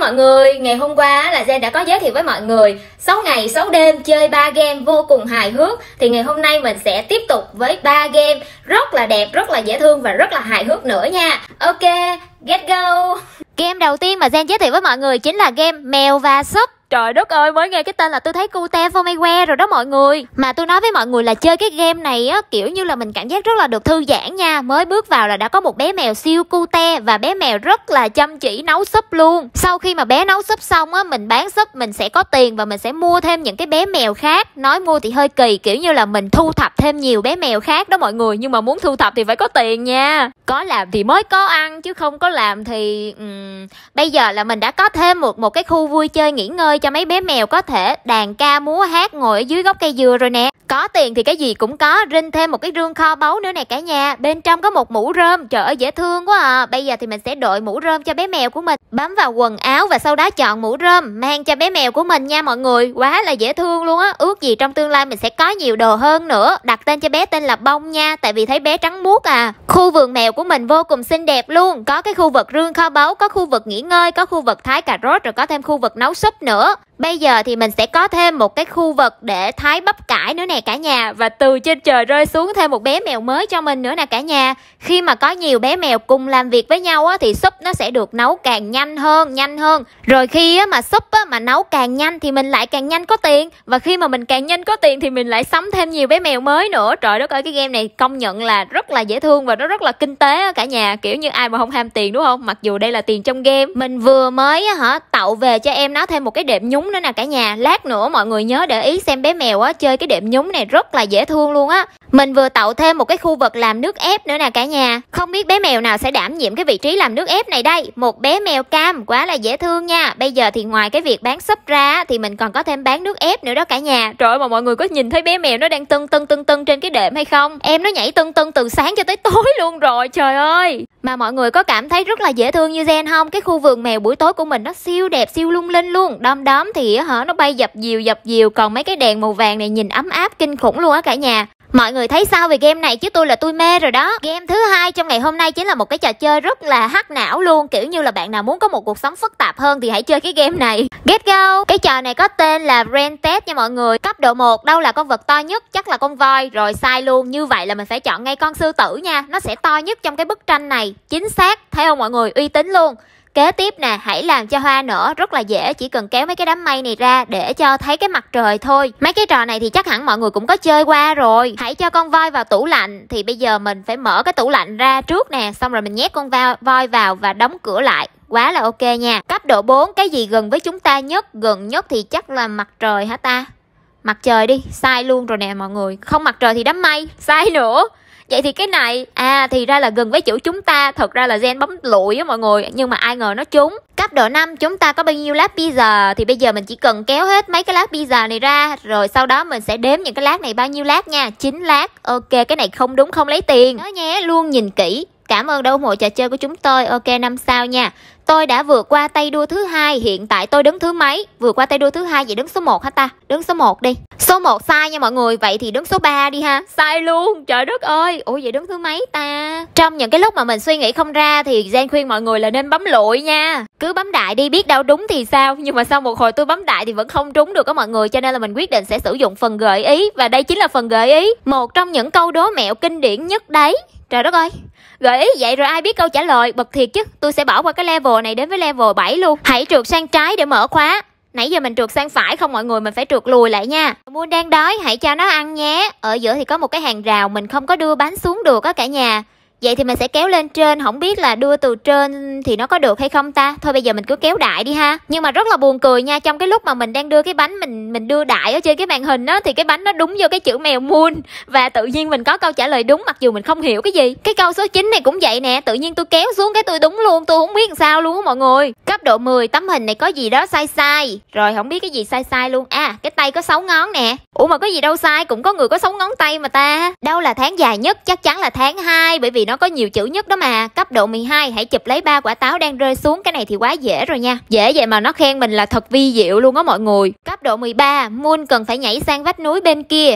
mọi người, ngày hôm qua là Gen đã có giới thiệu với mọi người 6 ngày 6 đêm chơi 3 game vô cùng hài hước. Thì ngày hôm nay mình sẽ tiếp tục với 3 game rất là đẹp, rất là dễ thương và rất là hài hước nữa nha. Ok, get go. Game đầu tiên mà Gen giới thiệu với mọi người chính là game mèo và súp. Trời đất ơi, mới nghe cái tên là tôi thấy cute for my que rồi đó mọi người. Mà tôi nói với mọi người là chơi cái game này á, kiểu như là mình cảm giác rất là được thư giãn nha. Mới bước vào là đã có một bé mèo siêu cute và bé mèo rất là chăm chỉ nấu súp luôn. Sau khi mà bé nấu súp xong á, mình bán súp mình sẽ có tiền và mình sẽ mua thêm những cái bé mèo khác. Nói mua thì hơi kỳ, kiểu như là mình thu thập thêm nhiều bé mèo khác đó mọi người. Nhưng mà muốn thu thập thì phải có tiền nha. Có làm thì mới có ăn chứ không có làm thì bây giờ là mình đã có thêm một cái khu vui chơi nghỉ ngơi cho mấy bé mèo có thể đàn ca múa hát ngồi ở dưới gốc cây dừa rồi nè. Có tiền thì cái gì cũng có, rinh thêm một cái rương kho báu nữa nè cả nhà. Bên trong có một mũ rơm, trời ơi dễ thương quá à. Bây giờ thì mình sẽ đội mũ rơm cho bé mèo của mình, bấm vào quần áo và sau đó chọn mũ rơm mang cho bé mèo của mình nha mọi người. Quá là dễ thương luôn á. Ước gì trong tương lai mình sẽ có nhiều đồ hơn nữa. Đặt tên cho bé tên là Bông nha, tại vì thấy bé trắng muốt à. Khu vườn mèo của mình vô cùng xinh đẹp luôn. Có cái khu vực rương kho báu, có khu vực nghỉ ngơi, có khu vực thái cà rốt, rồi có thêm khu vực nấu súp nữa. Bây giờ thì mình sẽ có thêm một cái khu vực để thái bắp cải nữa nè cả nhà. Và từ trên trời rơi xuống thêm một bé mèo mới cho mình nữa nè cả nhà. Khi mà có nhiều bé mèo cùng làm việc với nhau á, thì súp nó sẽ được nấu càng nhanh hơn. Rồi khi á, mà súp á, mà nấu càng nhanh thì mình lại càng nhanh có tiền. Và khi mà mình càng nhanh có tiền thì mình lại sắm thêm nhiều bé mèo mới nữa. Trời đất ơi, cái game này công nhận là rất là dễ thương và nó rất là kinh tế á, cả nhà. Kiểu như ai mà không ham tiền đúng không? Mặc dù đây là tiền trong game. Mình vừa mới tậu về cho em nó thêm một cái đệm nhúng nữa nè cả nhà. Lát nữa mọi người nhớ để ý xem bé mèo á chơi cái đệm nhúng này rất là dễ thương luôn á. Mình vừa tậu thêm một cái khu vực làm nước ép nữa nè cả nhà. Không biết bé mèo nào sẽ đảm nhiệm cái vị trí làm nước ép này đây. Một bé mèo cam, quá là dễ thương nha. Bây giờ thì ngoài cái việc bán súp ra thì mình còn có thêm bán nước ép nữa đó cả nhà. Trời ơi, mà mọi người có nhìn thấy bé mèo nó đang tưng trên cái đệm hay không? Em nó nhảy tưng từ sáng cho tới tối luôn rồi, trời ơi. Mà mọi người có cảm thấy rất là dễ thương như Gen không? Cái khu vườn mèo buổi tối của mình nó siêu đẹp, siêu lung linh luôn. Đom thì nó bay dập dìu. Còn mấy cái đèn màu vàng này nhìn ấm áp kinh khủng luôn á cả nhà. Mọi người thấy sao về game này chứ tôi là tôi mê rồi đó. Game thứ hai trong ngày hôm nay chính là một cái trò chơi rất là hack não luôn. Kiểu như là bạn nào muốn có một cuộc sống phức tạp hơn thì hãy chơi cái game này. Get go. Cái trò này có tên là Brain Test nha mọi người. Cấp độ 1, đâu là con vật to nhất? Chắc là con voi. Rồi sai luôn. Như vậy là mình phải chọn ngay con sư tử nha. Nó sẽ to nhất trong cái bức tranh này. Chính xác. Thấy không mọi người? Uy tín luôn. Kế tiếp nè, hãy làm cho hoa nở, rất là dễ, chỉ cần kéo mấy cái đám mây này ra để cho thấy cái mặt trời thôi. Mấy cái trò này thì chắc hẳn mọi người cũng có chơi qua rồi. Hãy cho con voi vào tủ lạnh, thì bây giờ mình phải mở cái tủ lạnh ra trước nè, xong rồi mình nhét con voi vào và đóng cửa lại. Quá là ok nha. Cấp độ 4, cái gì gần với chúng ta nhất? Gần nhất thì chắc là mặt trời hả ta? Mặt trời đi, sai luôn rồi nè mọi người. Không mặt trời thì đám mây, sai nữa. Vậy thì cái này, thì ra là gần với chữ chúng ta. Thật ra là Gen bấm lụi á mọi người, nhưng mà ai ngờ nó trúng. Cấp độ 5, chúng ta có bao nhiêu lát pizza? Thì bây giờ mình chỉ cần kéo hết mấy cái lát pizza này ra. Rồi sau đó mình sẽ đếm những cái lát này bao nhiêu lát nha. 9 lát. Ok, cái này không đúng không lấy tiền. Nhớ nhé, luôn nhìn kỹ. Cảm ơn đã ủng hộ trò chơi của chúng tôi. Ok, 5 sao nha. Tôi đã vượt qua tay đua thứ 2, hiện tại tôi đứng thứ mấy? Vượt qua tay đua thứ 2 vậy đứng số 1 hả ta? Đứng số 1 đi. Số 1 sai nha mọi người, vậy thì đứng số 3 đi ha. Sai luôn, trời đất ơi. Ủa vậy đứng thứ mấy ta? Trong những cái lúc mà mình suy nghĩ không ra thì Gen khuyên mọi người là nên bấm lụi nha. Cứ bấm đại đi, biết đâu đúng thì sao. Nhưng mà sau một hồi tôi bấm đại thì vẫn không trúng được á mọi người, cho nên là mình quyết định sẽ sử dụng phần gợi ý. Và đây chính là phần gợi ý, một trong những câu đố mẹo kinh điển nhất đấy. Trời đất ơi, gợi ý vậy rồi ai biết câu trả lời? Bật thiệt chứ. Tôi sẽ bỏ qua cái level này đến với level 7 luôn. Hãy trượt sang trái để mở khóa. Nãy giờ mình trượt sang phải không mọi người? Mình phải trượt lùi lại nha. Muôn đang đói, hãy cho nó ăn nhé. Ở giữa thì có một cái hàng rào, mình không có đưa bánh xuống được á cả nhà. Vậy thì mình sẽ kéo lên trên, không biết là đưa từ trên thì nó có được hay không ta. Thôi bây giờ mình cứ kéo đại đi ha. Nhưng mà rất là buồn cười nha, trong cái lúc mà mình đang đưa cái bánh, mình đưa đại ở trên cái màn hình á, thì cái bánh nó đúng vô cái chữ mèo moon. Và tự nhiên mình có câu trả lời đúng mặc dù mình không hiểu cái gì. Cái câu số 9 này cũng vậy nè, tự nhiên tôi kéo xuống cái tôi đúng luôn. Tôi không biết làm sao luôn á mọi người. Cấp độ 10, tấm hình này có gì đó sai. Rồi không biết cái gì sai luôn. Cái tay có 6 ngón nè. Ủa mà có gì đâu sai, cũng có người có 6 ngón tay mà ta. Đâu là tháng dài nhất? Chắc chắn là tháng 2, bởi vì nó có nhiều chữ nhất đó mà. Cấp độ 12, hãy chụp lấy 3 quả táo đang rơi xuống. Cái này thì quá dễ rồi nha. Dễ vậy mà nó khen mình là thật vi diệu luôn á mọi người. Cấp độ 13, Moon cần phải nhảy sang vách núi bên kia.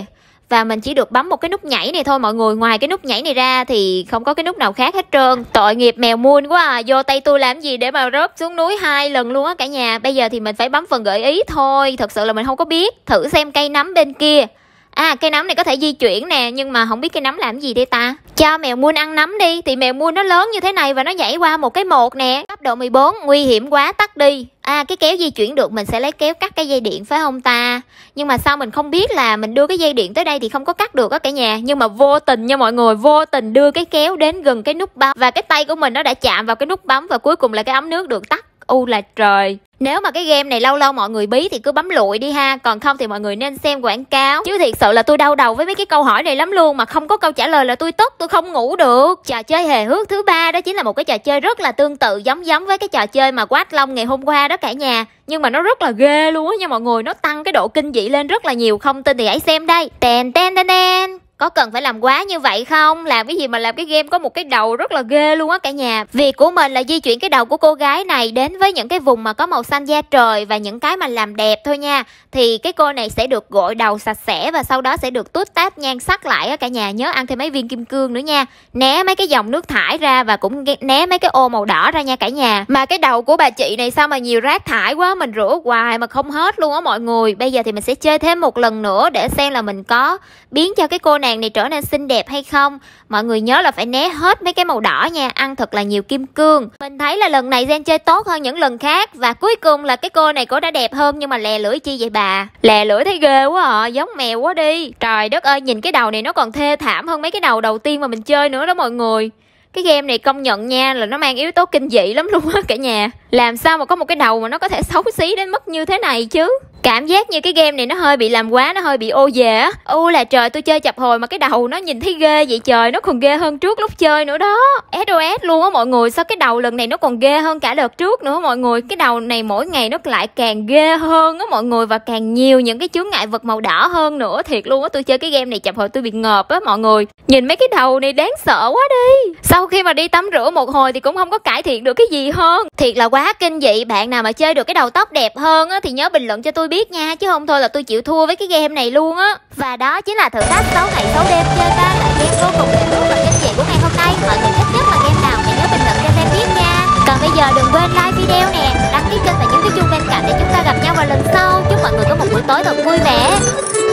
và mình chỉ được bấm một cái nút nhảy này thôi mọi người. Ngoài cái nút nhảy này ra thì không có cái nút nào khác hết trơn. Tội nghiệp mèo Moon quá à, vô tay tôi làm gì để mà rớt xuống núi 2 lần luôn á cả nhà. Bây giờ thì mình phải bấm phần gợi ý thôi, thật sự là mình không có biết. Thử xem cây nấm bên kia. À, cây nấm này có thể di chuyển nè, nhưng mà không biết cây nấm làm gì đây ta. Cho mèo Moon ăn nấm đi. Thì mèo Moon nó lớn như thế này và nó nhảy qua một cái một nè. Cấp độ 14, nguy hiểm quá, tắt đi. À, cái kéo di chuyển được, mình sẽ lấy kéo cắt cái dây điện phải không ta? Nhưng mà sao mình không biết là mình đưa cái dây điện tới đây thì không có cắt được á cả nhà. Nhưng mà vô tình nha mọi người, vô tình đưa cái kéo đến gần cái nút bấm, và cái tay của mình nó đã chạm vào cái nút bấm, và cuối cùng là cái ấm nước được tắt. U là trời. Nếu mà cái game này lâu lâu mọi người bí thì cứ bấm lụi đi ha. Còn không thì mọi người nên xem quảng cáo. Chứ thiệt sự là tôi đau đầu với mấy cái câu hỏi này lắm luôn. Mà không có câu trả lời là tôi tức, tôi không ngủ được. Trò chơi hề hước thứ 3 đó chính là một cái trò chơi rất là tương tự, giống với cái trò chơi mà Quát Long ngày hôm qua đó cả nhà. Nhưng mà nó rất là ghê luôn á nha mọi người. Nó tăng cái độ kinh dị lên rất là nhiều. Không tin thì hãy xem đây. Tèn ten ten ten. Có cần phải làm quá như vậy không? Làm cái gì mà làm cái game có một cái đầu rất là ghê luôn á cả nhà. Việc của mình là di chuyển cái đầu của cô gái này đến với những cái vùng mà có màu xanh da trời và những cái mà làm đẹp thôi nha. Thì cái cô này sẽ được gội đầu sạch sẽ và sau đó sẽ được tút tát nhan sắc lại á cả nhà. Nhớ ăn thêm mấy viên kim cương nữa nha. Né mấy cái dòng nước thải ra và cũng né mấy cái ô màu đỏ ra nha cả nhà. Mà cái đầu của bà chị này sao mà nhiều rác thải quá, mình rửa hoài mà không hết luôn á mọi người. Bây giờ thì mình sẽ chơi thêm một lần nữa để xem là mình có biến cho cái cô này trở nên xinh đẹp hay không. Mọi người nhớ là phải né hết mấy cái màu đỏ nha, ăn thật là nhiều kim cương. Mình thấy là lần này Gen chơi tốt hơn những lần khác. Và cuối cùng là cái cô này cô đã đẹp hơn, nhưng mà lè lưỡi chi vậy bà? Lè lưỡi thấy ghê quá à, giống mèo quá đi. Trời đất ơi, nhìn cái đầu này nó còn thê thảm hơn mấy cái đầu đầu tiên mà mình chơi nữa đó mọi người. Cái game này công nhận nha là nó mang yếu tố kinh dị lắm luôn á cả nhà. Làm sao mà có một cái đầu mà nó có thể xấu xí đến mức như thế này chứ. Cảm giác như cái game này nó hơi bị làm quá, nó hơi bị ô về á. U là trời, tôi chơi chập hồi mà cái đầu nó nhìn thấy ghê vậy trời. Nó còn ghê hơn trước lúc chơi nữa đó. SOS luôn á mọi người. Sao cái đầu lần này nó còn ghê hơn cả đợt trước nữa mọi người. Cái đầu này mỗi ngày nó lại càng ghê hơn á mọi người. Và càng nhiều những cái chướng ngại vật màu đỏ hơn nữa. Thiệt luôn á, tôi chơi cái game này chập hồi tôi bị ngợp á mọi người. Nhìn mấy cái đầu này đáng sợ quá đi. Sau khi mà đi tắm rửa một hồi thì cũng không có cải thiện được cái gì hơn. Thiệt là quá kinh dị. Bạn nào mà chơi được cái đầu tóc đẹp hơn á thì nhớ bình luận cho tôi biết nha, chứ không thôi là tôi chịu thua với cái game này luôn á. Và đó chính là thử thách 6 ngày 6 đêm chơi 3 loại game vô cùng hài hước và kinh dị của ngày hôm nay. Mọi người thích nhất là game nào hãy nhớ bình luận cho em biết nha. Còn bây giờ đừng quên like video nè, đăng ký kênh và nhấn cái chuông bên cạnh để chúng ta gặp nhau vào lần sau. Chúc mọi người có một buổi tối thật vui vẻ.